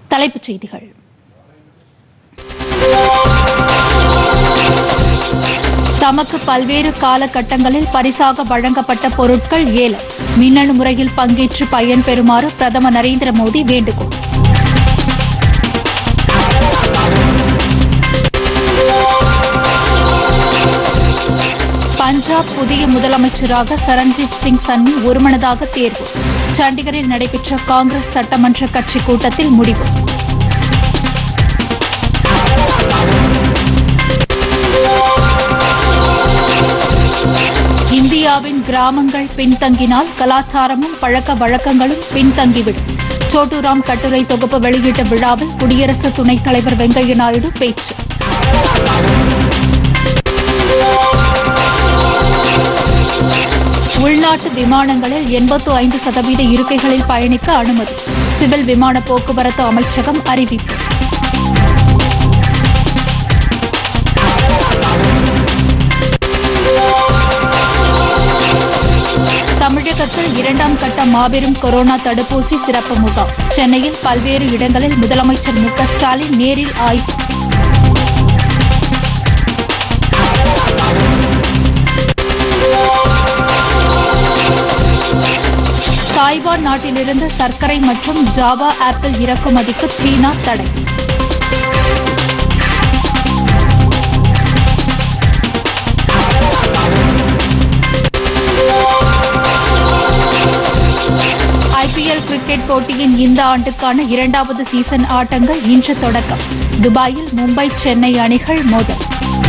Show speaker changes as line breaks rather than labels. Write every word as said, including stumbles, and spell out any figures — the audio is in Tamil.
தலைப்புச் செய்திகள். தமக்கு பல்வேறு காலகட்டங்களில் பரிசாக வழங்கப்பட்ட பொருட்கள் ஏலம். மின்னணு முறையில் பங்கேற்று பயன்பெறுமாறு பிரதமர் நரேந்திர மோடி வேண்டுகோள். பஞ்சாப் புதிய முதலமைச்சராக சரண்ஜீத் சிங் சன்னி ஒருமனதாக தேர்வு. சண்டிகரில் நடைபெற்ற காங்கிரஸ் சட்டமன்ற கட்சி கூட்டத்தில் முடிவு. இந்தியாவின் கிராமங்கள் பின்தங்கினால் கலாச்சாரமும் பழக்க வழக்கங்களும் பின்தங்கிவிடும். சோட்டுராம் கட்டுரை தொகுப்பு வெளியீட்ட விழாவில் குடியரசு துணைத் தலைவர் வெங்கையா நாயுடு பேச்சு. உள்நாட்டு விமானங்களில் எண்பத்து ஐந்து சதவீத இருக்கைகளில் பயணிக்க அனுமதி. சிவில் விமான போக்குவரத்து அமைச்சகம் அறிவிப்பு. தமிழகத்தில் இரண்டாம் கட்ட மாபெரும் கொரோனா தடுப்பூசி சிறப்பு முகாம். சென்னையில் பல்வேறு இடங்களில் முதலமைச்சர் மு க ஸ்டாலின் நேரில் ஆய்வு. தாய்வான் நாட்டிலிருந்து சர்க்கரை மற்றும் ஜாவா ஆப்பிள் இறக்குமதிக்கு சீனா தடை. ஐபிஎல் கிரிக்கெட் போட்டியின் இந்த ஆண்டுக்கான இரண்டாவது சீசன் ஆட்டங்கள் இன்று தொடக்கம். துபாயில் மும்பை சென்னை அணிகள் மோதல்.